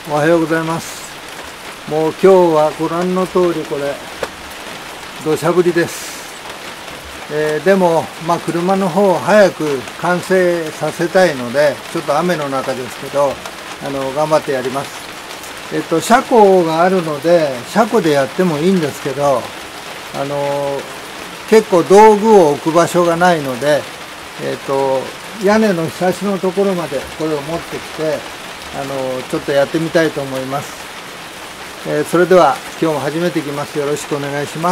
おはようございます。もう今日はご覧の通りこれ土砂降りです。でも車の方を早く完成させたいので、ちょっと雨の中ですけど頑張ってやります。車庫があるので車庫でやってもいいんですけど、結構道具を置く場所がないので、屋根のひさしのところまでこれを持ってきてちょっとやってみたいと思います。それでは今日も始めていきます。よろしくお願いします。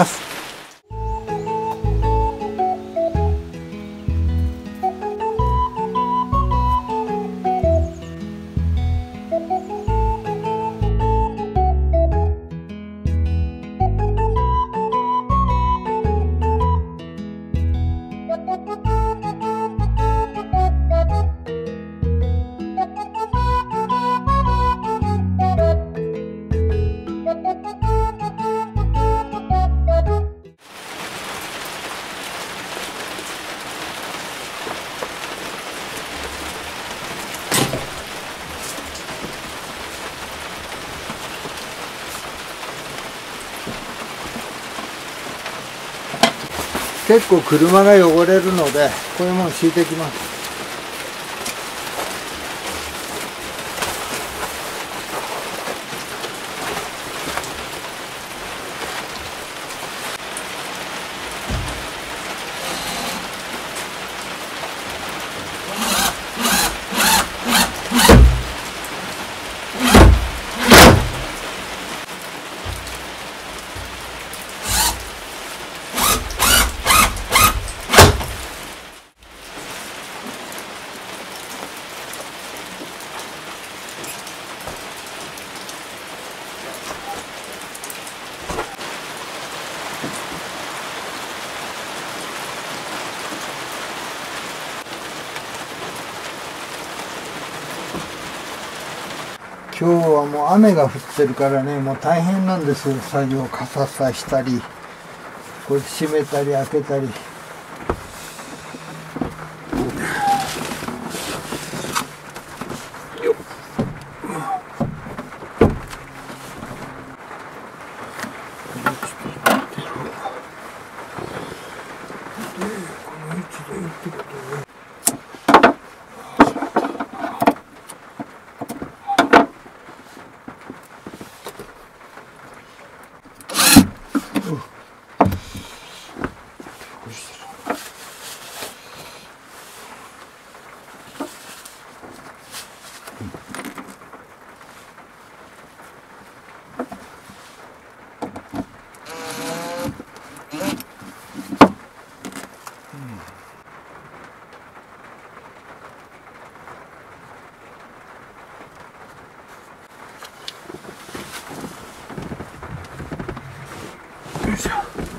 結構車が汚れるのでこういうものを敷いていきます。今日はもう雨が降ってるからね、もう大変なんですよ。作業、傘さしたりこれ閉めたり開けたり。よいしょ。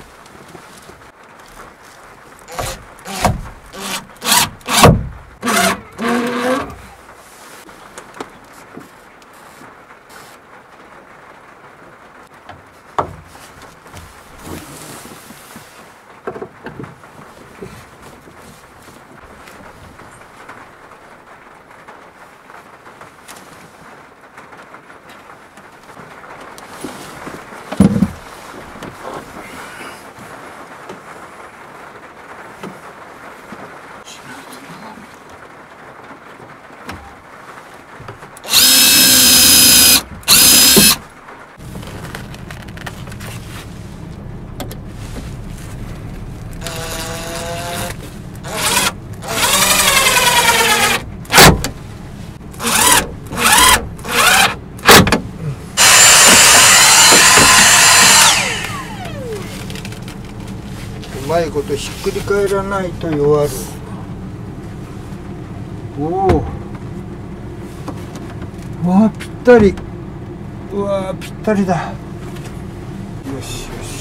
うまいことひっくり返らないと弱る。おお、うわぴったり、うわぴったりだ。よしよし。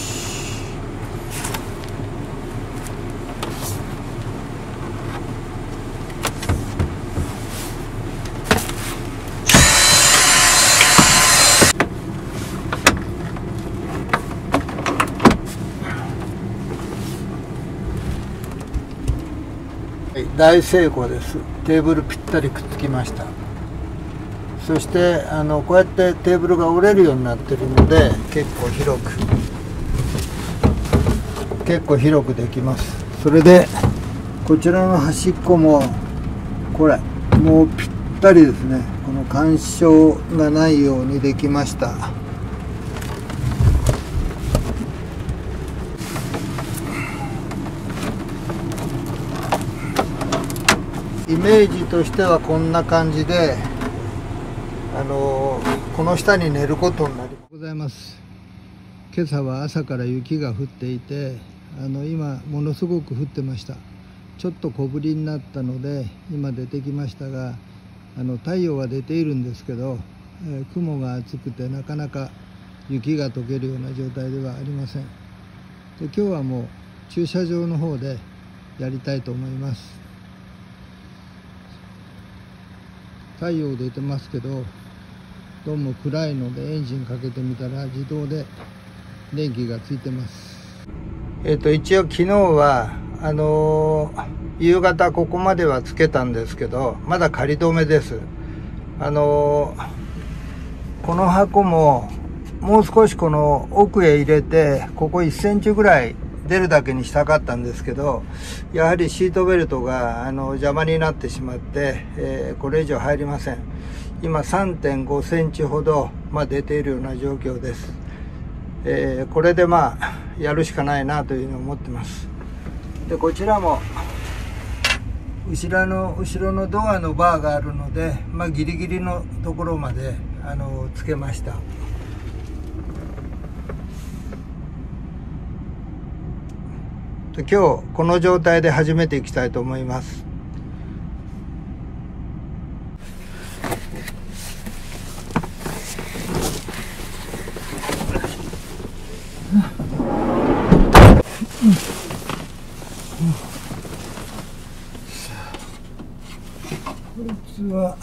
大成功です。テーブルぴったりくっつきました。 そしてこうやってテーブルが折れるようになってるので結構広くできます。それでこちらの端っこもこれもうぴったりですね。この干渉がないようにできました。イメージとしてはこんな感じで、この下に寝ることになります。今朝は朝から雪が降っていて、今ものすごく降ってました。ちょっと小降りになったので今出てきましたが、太陽は出ているんですけど、雲が厚くてなかなか雪が溶けるような状態ではありません。で、今日はもう駐車場の方でやりたいと思います。太陽出てますけど、どうも暗いのでエンジンかけてみたら自動で電気がついてます。一応昨日は夕方ここまではつけたんですけど、まだ仮止めです。この箱ももう少しこの奥へ入れて、ここ1センチぐらい出るだけにしたかったんですけど、やはりシートベルトが邪魔になってしまって、これ以上入りません。今 3.5 センチほど、出ているような状況です。これでやるしかないなというふうに思ってます。で、こちらも後ろのドアのバーがあるので、ギリギリのところまでつけました。今日この状態で始めていきたいと思います。こいつは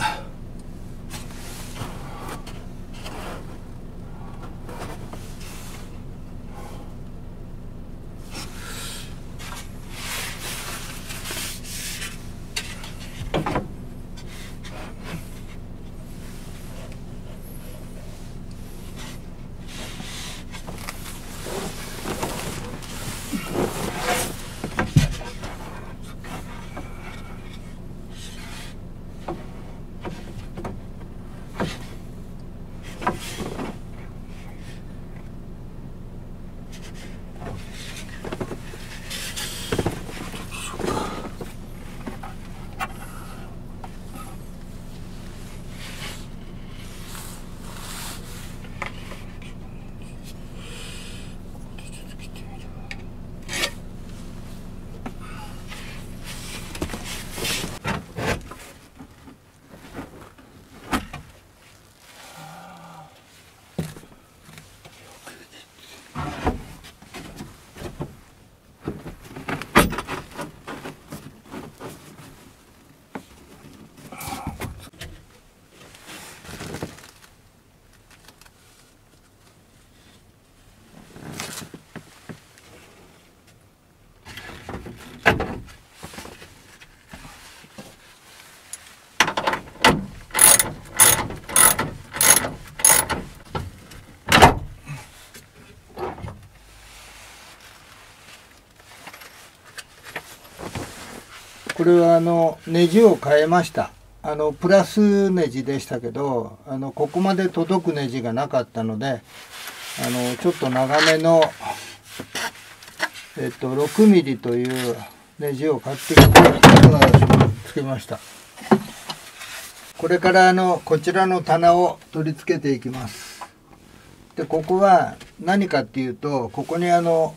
これはネジを変えました。プラスネジでしたけど、ここまで届くネジがなかったので、ちょっと長めの、6ミリというネジを買ってきてつけました。これからこちらの棚を取り付けていきます。で、ここは何かっていうと、ここに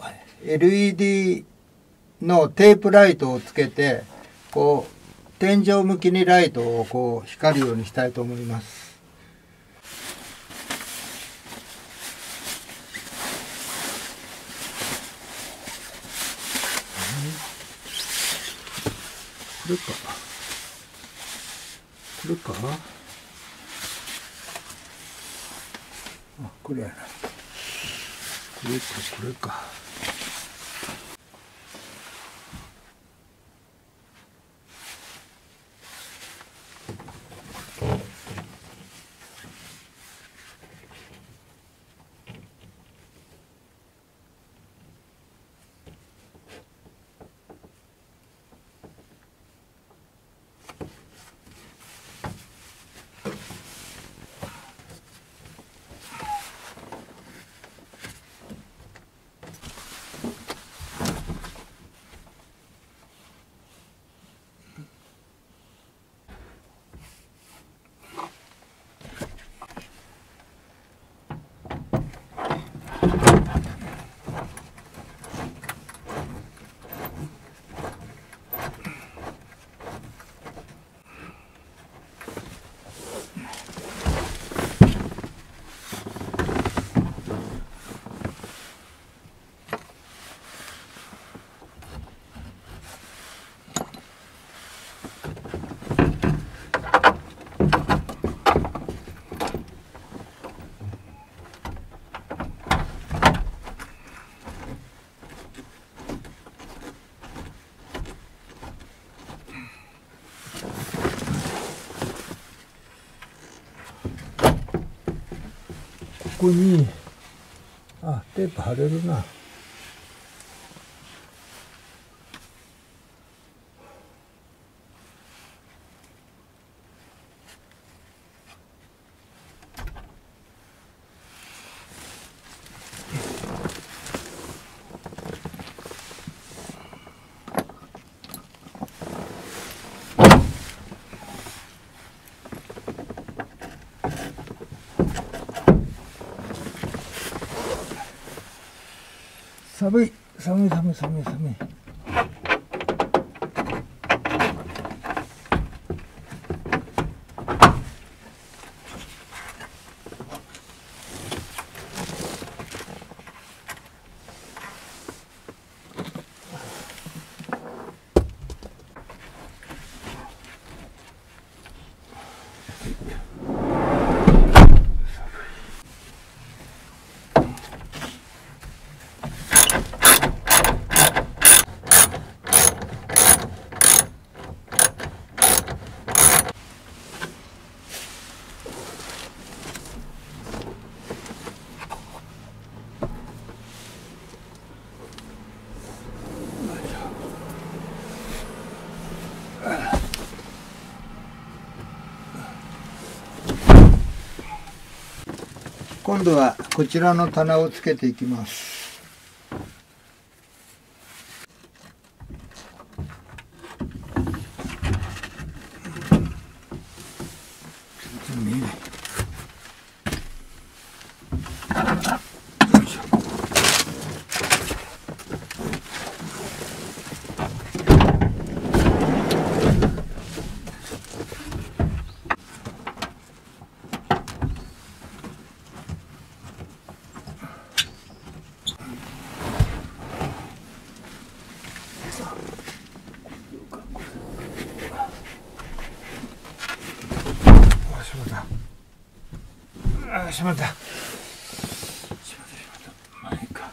LED のテープライトをつけて、こう天井向きにライトをこう光るようにしたいと思います。これかあ、これやな。これか。 こにテープ貼れるな。寒い寒い寒い寒い寒い。今度はこちらの棚をつけていきます。しまった。まあいいか。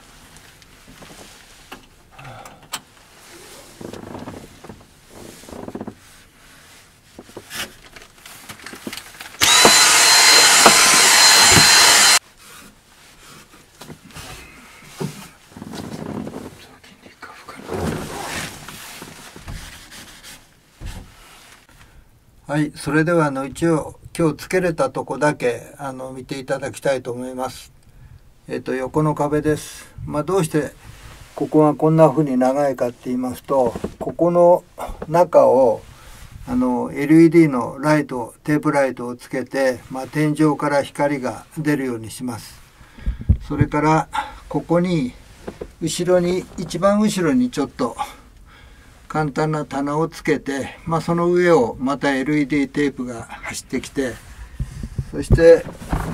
はい、それでは一応今日つけれたとこだけ見ていただきたいと思います。横の壁です。どうしてここがこんな風に長いかって言いますと、ここの中をLED のライト、テープライトをつけて、天井から光が出るようにします。それからここに後ろに、一番後ろにちょっと簡単な棚をつけて、その上をまた LED テープが走ってきて、そして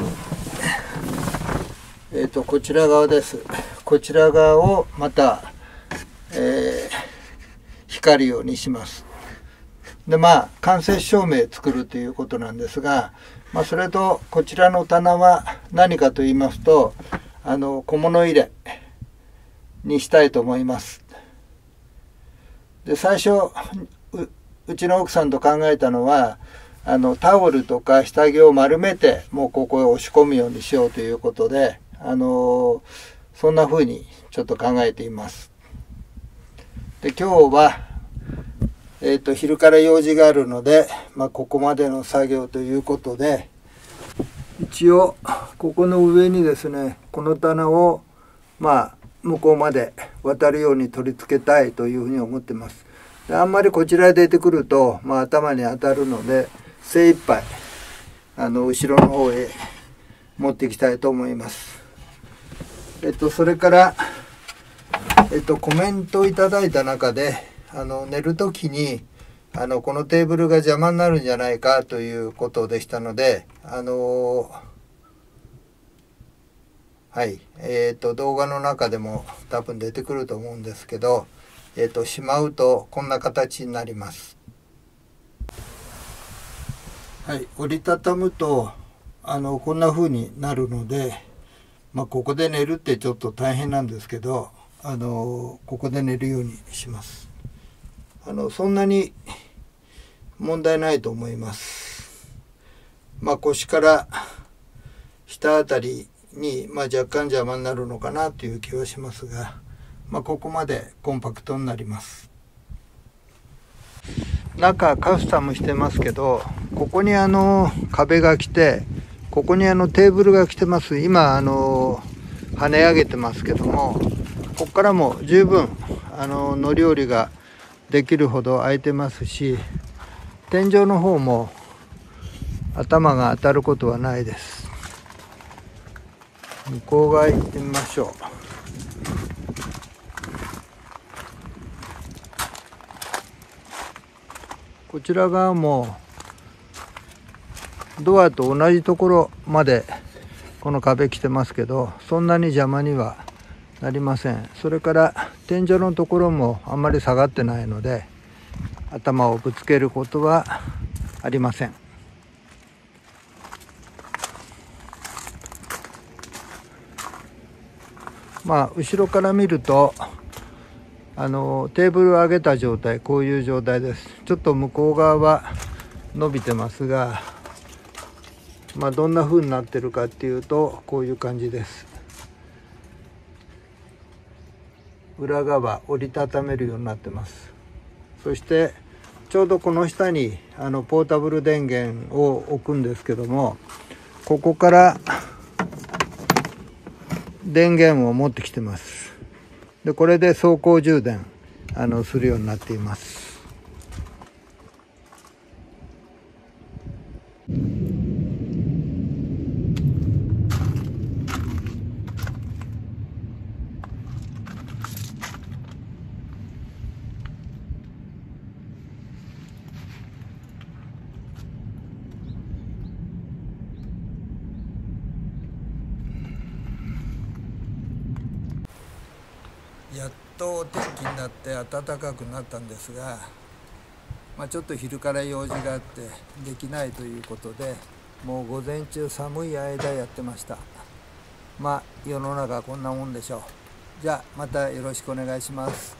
こちら側です。こちら側をまた、光るようにします。で間接照明作るということなんですが、それとこちらの棚は何かと言いますと、小物入れにしたいと思います。で最初うちの奥さんと考えたのは、タオルとか下着を丸めてもうここへ押し込むようにしようということで、そんな風にちょっと考えています。で今日は、昼から用事があるので、ここまでの作業ということで、一応ここの上にですね、この棚を向こうまで渡るように取り付けたいというふうに思ってます。であんまりこちらへ出てくると、頭に当たるので、精一杯後ろの方へ持っていきたいと思います。それからコメントをいただいた中で、寝る時にこのテーブルが邪魔になるんじゃないかということでしたので、はい、動画の中でも多分出てくると思うんですけど、しまうとこんな形になります。はい、折りたたむとこんな風になるので、ここで寝るってちょっと大変なんですけど、ここで寝るようにします。そんなに問題ないと思います。腰から下あたりに、若干邪魔になるのかなという気はしますが、ここまでコンパクトになります。中カスタムしてますけど、ここに壁が来て、ここにテーブルが来てます。今跳ね上げてますけども、ここからも十分乗り降りができるほど空いてますし、天井の方も頭が当たることはないです。向こう側行ってみましょう。こちら側もドアと同じところまでこの壁来てますけど、そんなに邪魔にはなりません。それから天井のところもあんまり下がってないので、頭をぶつけることはありません。後ろから見るとテーブルを上げた状態、こういう状態です。ちょっと向こう側は伸びてますが、どんな風になってるかっていうと、こういう感じです。裏側折りたためるようになってます。そしてちょうどこの下にポータブル電源を置くんですけども、ここから電源を持ってきてます。でこれで走行充電するようになっています。やっとお天気になって暖かくなったんですが、ちょっと昼から用事があってできないということで、もう午前中寒い間やってました。世の中こんなもんでしょう。じゃあまたよろしくお願いします。